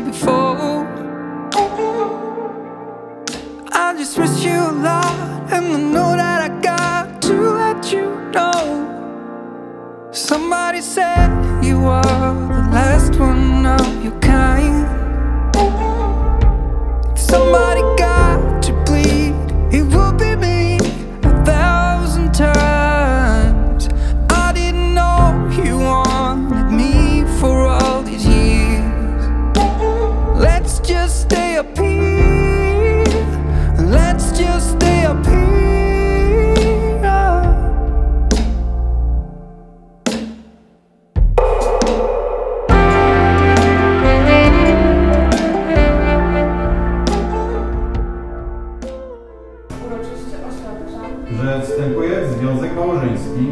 before. I just miss you a lot, and I know that I got to let you know. Somebody said you are the last one of your kind. If somebody got to bleed, it would be me 1,000 times. I didn't know you wanted me for all these years. Let's just stay up here. Let's just stay up here. Uroczyście oświadczam, że wstępuję w związek małżeński,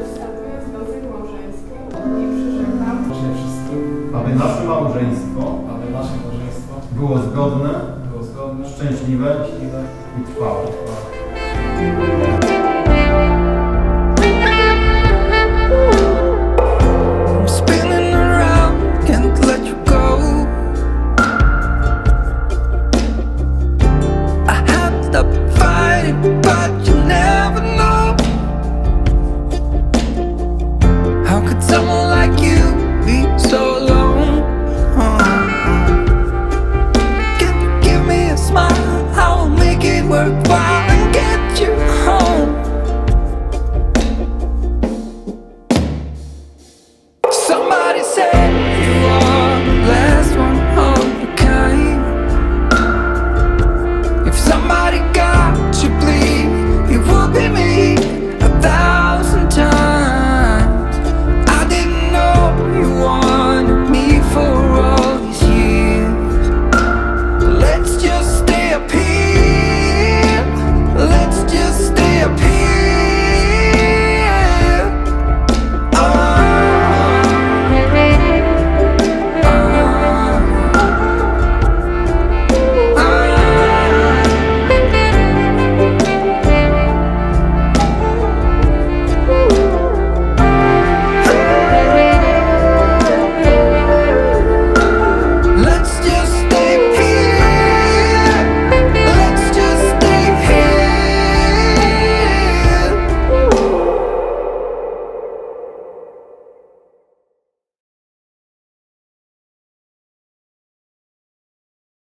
i przyrzekam, Przede wszystkim, aby nasze małżeństwo było zgodne, było zgodne, szczęśliwe szczęśliwe i trwałe.